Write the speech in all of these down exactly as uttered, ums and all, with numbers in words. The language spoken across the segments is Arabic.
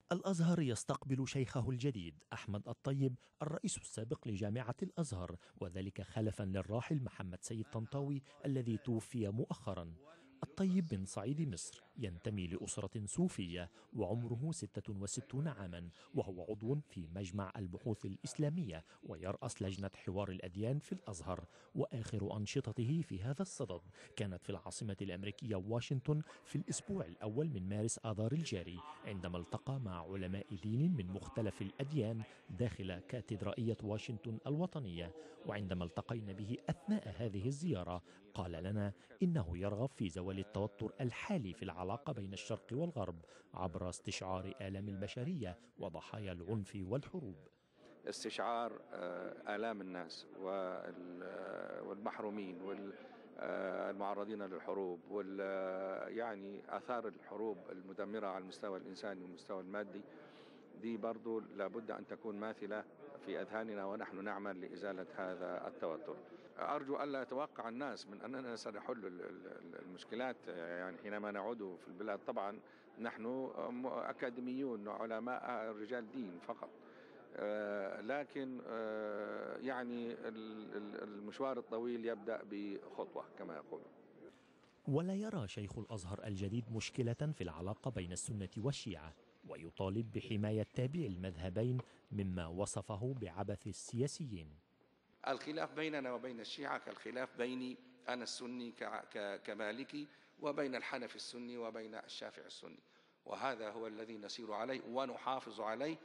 الأزهر يستقبل شيخه الجديد أحمد الطيب الرئيس السابق لجامعة الأزهر، وذلك خلفا للراحل محمد سيد طنطاوي الذي توفي مؤخرا. الطيب من صعيد مصر، ينتمي لأسرة صوفية، وعمره ستة وستين عاما، وهو عضو في مجمع البحوث الإسلامية ويرأس لجنة حوار الأديان في الأزهر. وآخر أنشطته في هذا الصدد كانت في العاصمة الأمريكية واشنطن في الأسبوع الأول من مارس آذار الجاري، عندما التقى مع علماء دين من مختلف الأديان داخل كاتدرائية واشنطن الوطنية. وعندما التقينا به أثناء هذه الزيارة قال لنا إنه يرغب في زوال التوتر الحالي في العلاقة بين الشرق والغرب عبر استشعار آلام البشرية وضحايا العنف والحروب. استشعار آلام الناس والمحرومين والمعرضين للحروب، وال يعني آثار الحروب المدمرة على المستوى الإنساني والمستوى المادي، دي برضو لابد أن تكون ماثلة في أذهاننا ونحن نعمل لإزالة هذا التوتر. أرجو ألا يتوقع الناس من أننا سنحل المشكلات يعني حينما نعود في البلاد. طبعا نحن أكاديميون علماء رجال دين فقط، لكن يعني المشوار الطويل يبدأ بخطوة كما يقولون. ولا يرى شيخ الأزهر الجديد مشكلة في العلاقة بين السنة والشيعة، ويطالب بحماية تابعي المذهبين مما وصفه بعبث السياسيين. الخلاف بيننا وبين الشيعة كالخلاف بيني أنا السني كمالكي وبين الحنفي السني وبين الشافعي السني، وهذا هو الذي نسير عليه ونحافظ عليه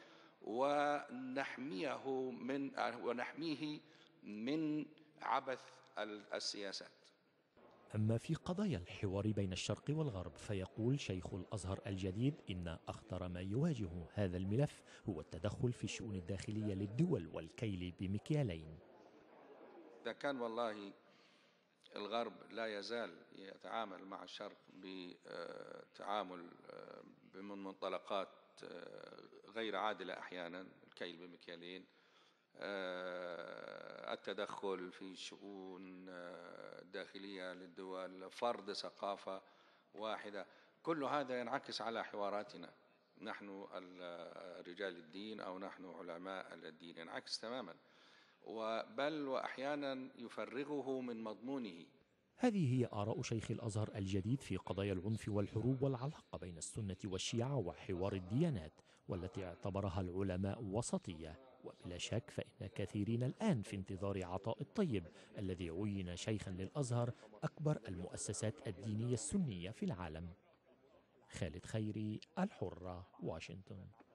ونحميه من ونحميه من عبث السياسات. أما في قضايا الحوار بين الشرق والغرب فيقول شيخ الأزهر الجديد إن أخطر ما يواجه هذا الملف هو التدخل في الشؤون الداخلية للدول والكيل بمكيالين. إذا كان والله الغرب لا يزال يتعامل مع الشرق بتعامل من منطلقات غير عادلة أحيانا، الكيل بمكيالين، التدخل في الشؤون الداخلية للدول، فرض ثقافة واحدة، كل هذا ينعكس على حواراتنا نحن رجال الدين أو نحن علماء الدين، ينعكس تماما، بل وأحيانا يفرغه من مضمونه. هذه هي آراء شيخ الأزهر الجديد في قضايا العنف والحروب والعلاقة بين السنة والشيعة وحوار الديانات، والتي اعتبرها العلماء وسطية. وبلا شك فإن كثيرين الآن في انتظار عطاء الطيب الذي عين شيخا للأزهر أكبر المؤسسات الدينية السنية في العالم. خالد خيري، الحرة، واشنطن.